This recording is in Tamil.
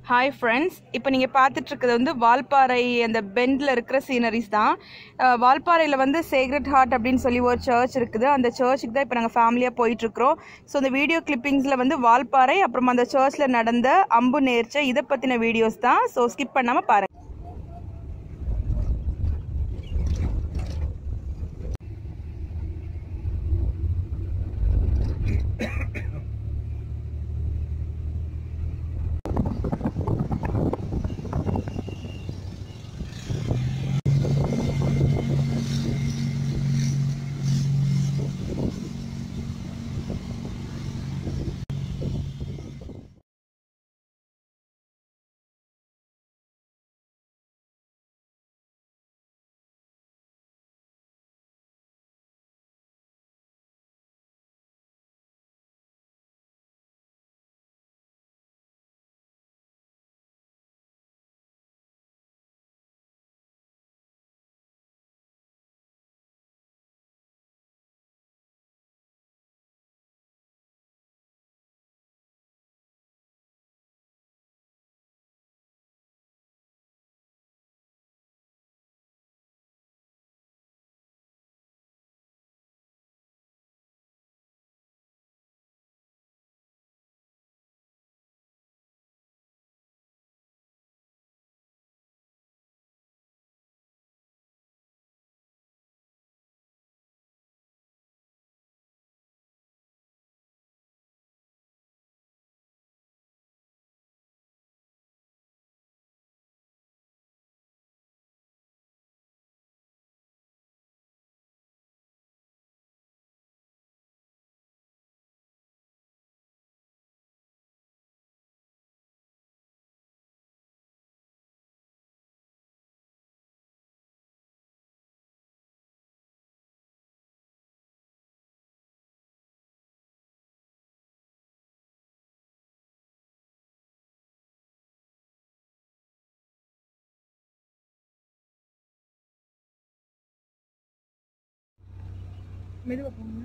Hi friends, இப்போ நீங்க பார்த்துட்டு இருக்கிறது வந்து வால்பாறை அந்த பெண்ட்ல இருக்கிற சீனரிஸ் தான். வால்பாறையில வந்து சேக்ரெட் ஹார்ட் அப்படின்னு சொல்லி ஒரு சர்ச் இருக்குது. அந்த சர்ச்சுக்கு தான் இப்போ நாங்கள் ஃபேமிலியாக போயிட்டு இருக்கிறோம். ஸோ இந்த வீடியோ கிளிப்பிங்ஸில் வந்து வால்பாறை அப்புறம் அந்த சர்ச்சில் நடந்த அம்பு நேர்ச்சை இதை பற்றின வீடியோஸ் தான். ஸோ ஸ்கிப் பண்ணாமல் பாருங்கள். மெதுவாக போங்க.